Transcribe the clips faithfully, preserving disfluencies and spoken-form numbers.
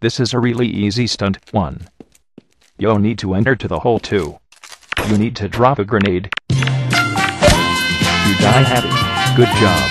This is a really easy stunt. one. You'll need to enter to the hole. two. You need to drop a grenade. You die happy. Good job.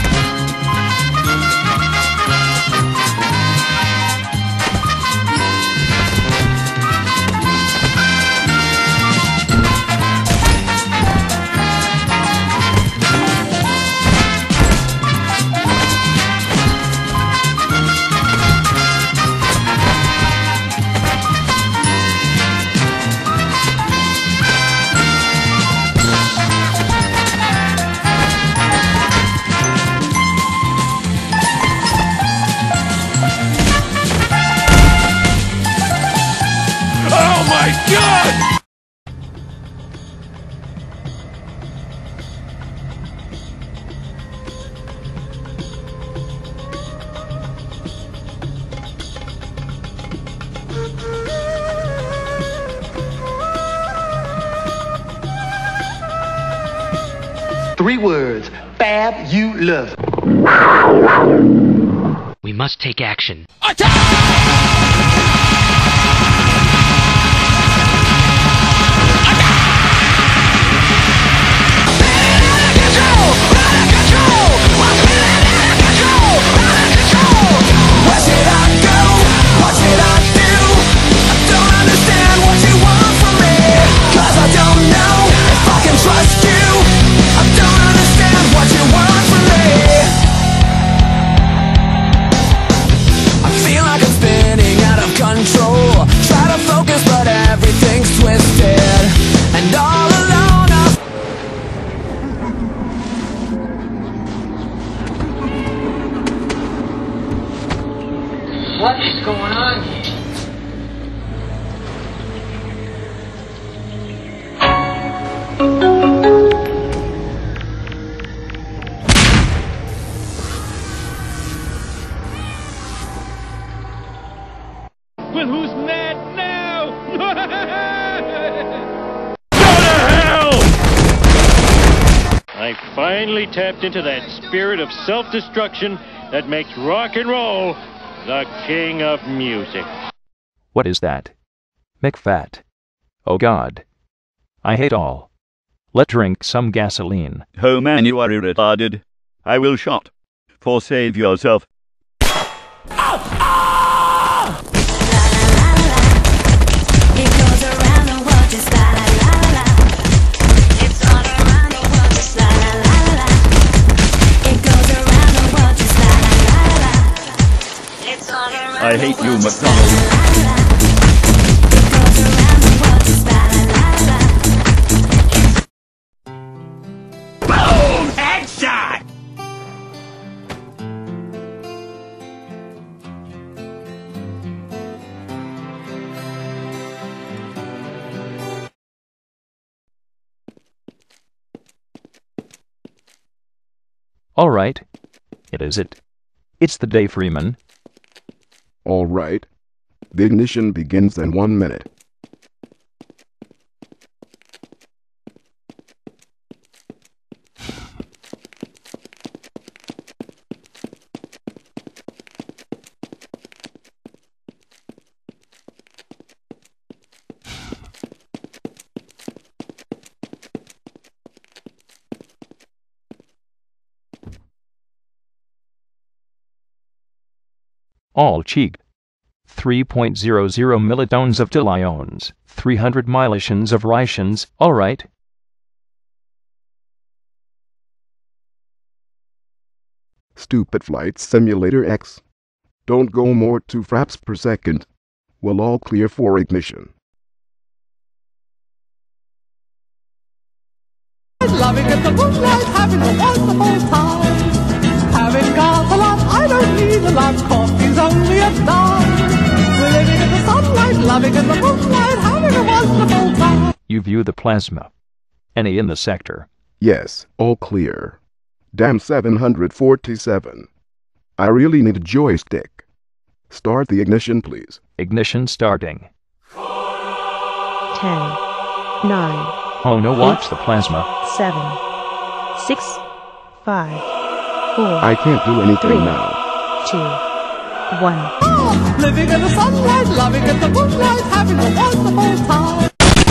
God! Three words. Fabulous. We must take action. What is going on here? But who's mad now? Go to hell! I finally tapped into that spirit of self-destruction that makes rock and roll the king of music. What is that? McFat. Oh God. I hate all. Let's drink some gasoline. Oh man, you are retarded. I will shot. For save yourself. I hate you, McDonald. Boom! Headshot! All right. It is it. It's the day, Freeman. All right. The ignition begins in one minute. All cheek. three point zero zero millitones of dilyons, three hundred millitions of rations, all right. Stupid Flight Simulator X. Don't go more two fraps per second. We'll all clear for ignition. Loving in the moonlight, having a wonderful time. Having got a lot, I don't need a lot. Coffee's only a dime. We're living in the sunlight, loving in the moonlight, having a wonderful time. You view the plasma. Any in the sector? Yes, all clear. Damn seven hundred forty-seven. I really need a joystick. Start the ignition, please. Ignition starting. Ten, nine. Oh no, watch the plasma. Seven, six, five, four. I can't do anything three, now. Two, one. star. Living in the sunlight, loving in the moonlight, having a wonderful time.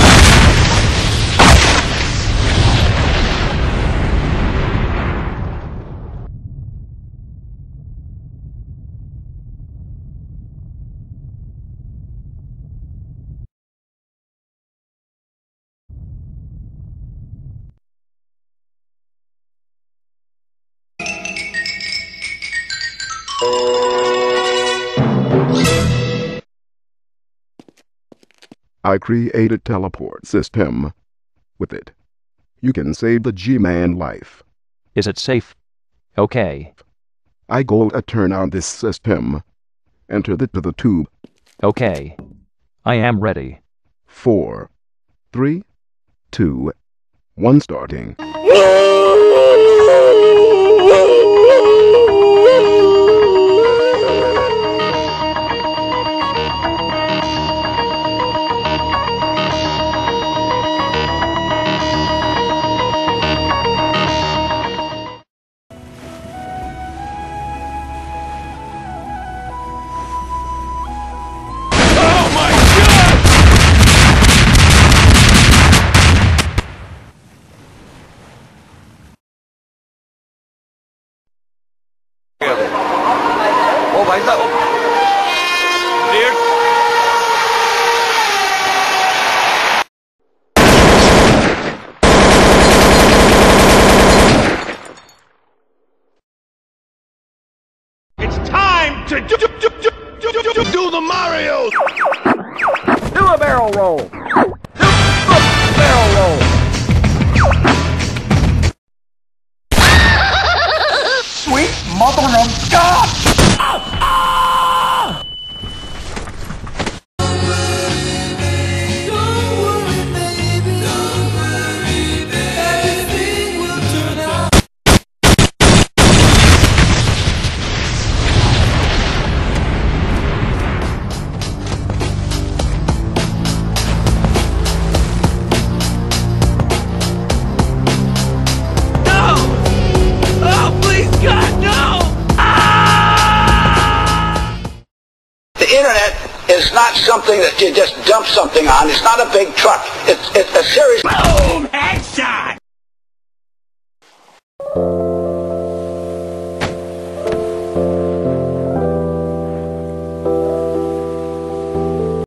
I created a teleport system. With it, you can save the G-Man life. Is it safe? Okay. I go to turn on this system. Enter it to the tube. Okay. I am ready. Four, three, two, one, starting. It's time to do, do, do, do, do, do, do the Mario! Do a barrel roll! Do a barrel roll! Sweet mother of God! Ah! Ah! Don't worry, baby. Don't worry, baby. Everything will turn out. The internet is not something that you just dump something on. It's not a big truck. It's, it's a series. Boom! Headshot!